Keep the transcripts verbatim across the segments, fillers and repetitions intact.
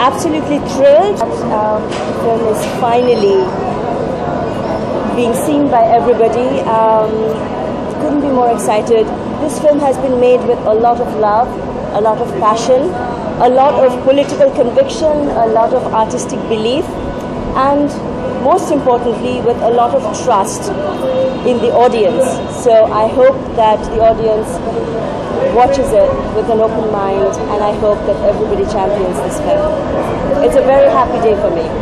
absolutely thrilled that um, the film is finally being seen by everybody. Um, couldn't be more excited. This film has been made with a lot of love, a lot of passion, a lot of political conviction, a lot of artistic belief, and most importantly with a lot of trust in the audience. So I hope that the audience watches it with an open mind, and I hope that everybody champions this film. It's a very happy day for me.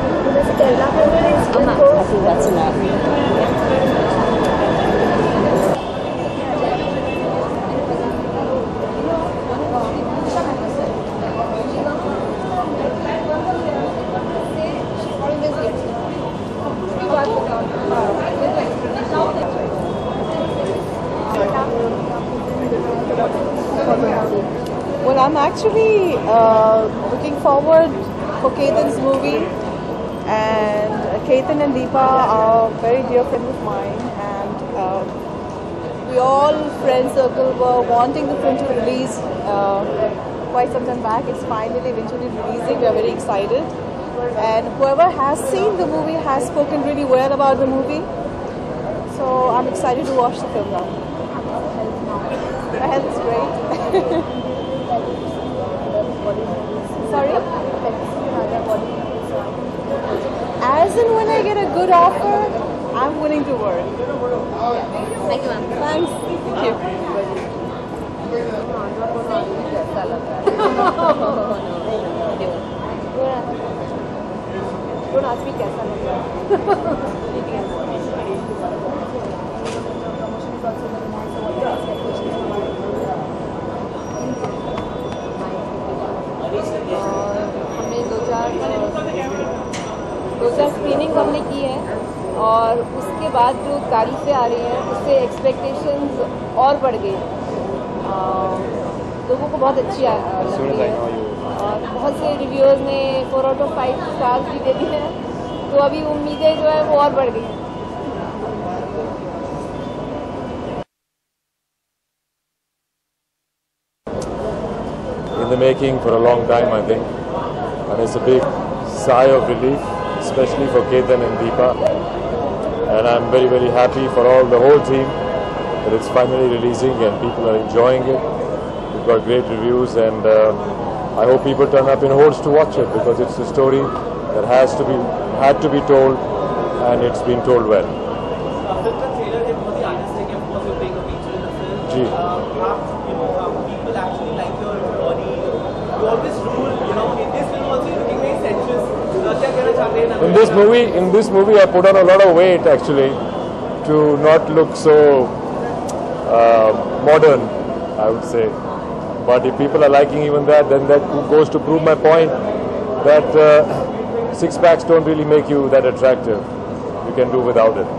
I think that's enough. Well, I'm actually uh, looking forward for Ketan's movie, and uh, Ketan and Deepa are very dear friends of mine, and uh, we all friend circle were wanting the film to release uh, quite some time back. It's finally eventually releasing. We are very excited, and whoever has seen the movie has spoken really well about the movie, so I'm excited to watch the film now. My health is great. Sorry? As in when I get a good offer, I'm willing to work. Thank you, ma'am. Thanks. Thank you. Don't ask me कैसा लग रहा हमने दो चार दो चार screening हमने की है, और उसके बाद जो तारीफ़ें आ रही हैं उससे एक्सपेक्टेशंस और बढ़ गई। लोगों को बहुत अच्छी लग रही है, और बहुत से रिव्यूअर्स ने four out of five stars भी दे दिए हैं, तो अभी उम्मीदें जो है वो और बढ़ गई हैं। In the making for a long time, I think, and it's a big sigh of relief, especially for Ketan and Deepa, and I'm very very happy for all the whole team that it's finally releasing and people are enjoying it. We've got great reviews, and uh, I hope people turn up in hordes to watch it, because it's a story that has to be had to be told, and it's been told well. Gee. People actually like your body. You always rule, you know, in this film also you're looking very sensuous. In this movie, in this movie, I put on a lot of weight actually to not look so uh, modern, I would say. But if people are liking even that, then that goes to prove my point that uh, six packs don't really make you that attractive. You can do without it.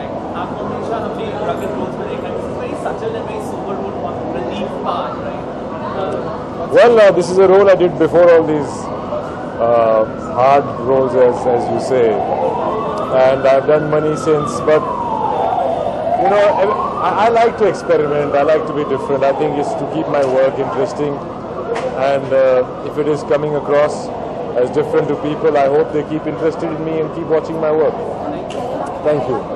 Well, uh, this is a role I did before all these uh, hard roles, as, as you say, and I've done many since, but you know, I, I like to experiment, I like to be different. I think it's to keep my work interesting, and uh, if it is coming across as different to people, I hope they keep interested in me and keep watching my work. Thank you.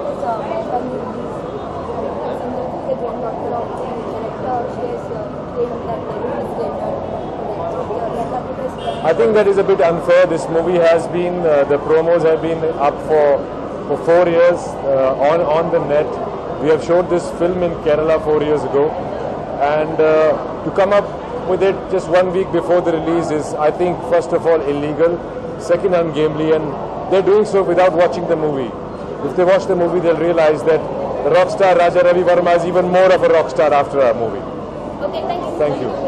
I think that is a bit unfair. This movie has been, uh, the promos have been up for, for four years uh, on, on the net. We have showed this film in Kerala four years ago, and uh, to come up with it just one week before the release is, I think, first of all illegal, second ungainly, and they're doing so without watching the movie. If they watch the movie, they'll realize that the rock star Raja Ravi Verma is even more of a rock star after our movie. Okay, thank you. Thank you.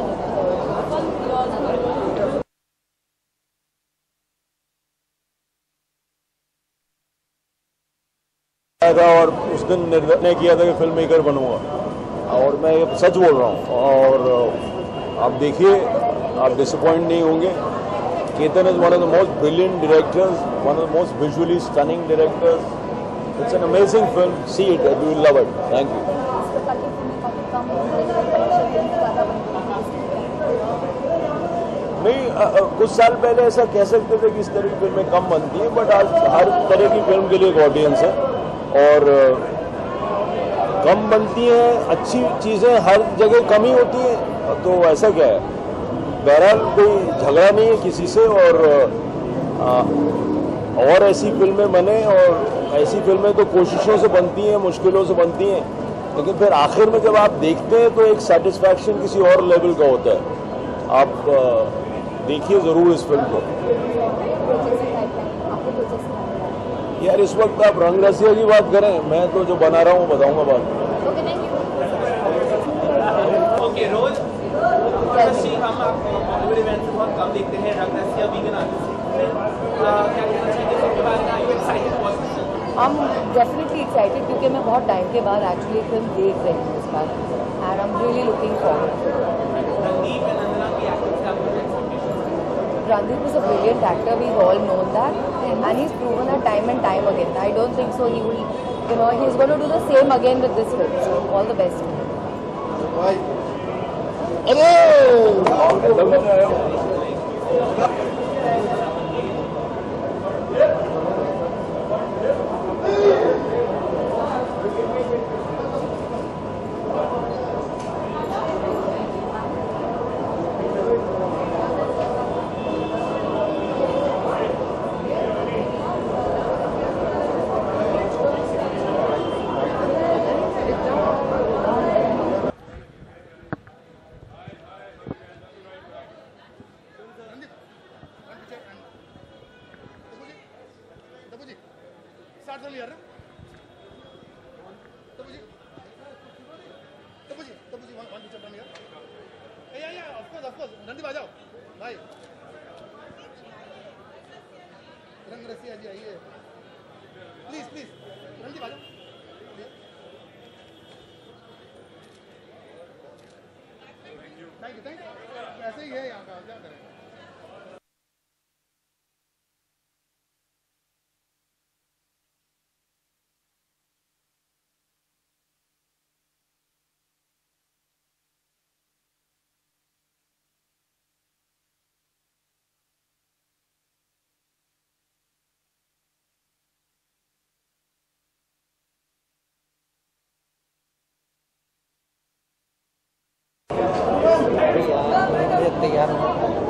था और उस दिन निर्णय किया था कि film maker बनूंगा, और मैं ये सच बोल रहा हूँ, और आप देखिए, आप डिसअपॉइंट नहीं होंगे. Ketan is one of the most brilliant directors, one of the most visually stunning directors. It's an amazing film. See it, you will love it. Thank you. नहीं, अ, अ, कुछ साल पहले ऐसा कह सकते थे कि इस तरह की फिल्में कम बनती हैं, बट आज हर तरह की फिल्म के लिए एक ऑडियंस है और अ, कम बनती हैं अच्छी चीज़ें हर जगह कम ही होती हैं, तो ऐसा क्या है। बहरहाल कोई झगड़ा नहीं है किसी से और आ, और ऐसी फिल्में बने और ऐसी फिल्में तो कोशिशों से बनती हैं, मुश्किलों से बनती हैं, लेकिन फिर आखिर में जब आप देखते हैं तो एक सेटिस्फैक्शन किसी और लेवल का होता है। आप आ, देखिए ज़रूर इस फिल्म को। यार इस वक्त आप रंग रसिया की बात करें, मैं तो जो बना रहा हूँ बताऊंगा बाद में। ओके रोज रस्सी हम आपको बॉलीवुड इवेंट से बहुत कम देखते हैं, रंग रसिया वीगन आर्टिस्ट क्या कहना चाहिए सबके बारे में? Are you excited for this? I am definitely excited क्योंकि मैं बहुत टाइम के बाद एक्चुअली फिल्म देख रही हूँ इस बार and I am really looking forward. Randeep and Nandana की एक्टिंग से आपको expectations? Randeep is a brilliant actor, we've all known that, and he's proven that time and time again. I don't think so he will, you know, he's going to do the same again with this film. So all the best to him. Randeep आ जाओ भाई, रंग रसिया जी आइए please please, Randeep आ जाओ thank you thank you. ऐसे ही है यहाँ का, क्या करें। तैयार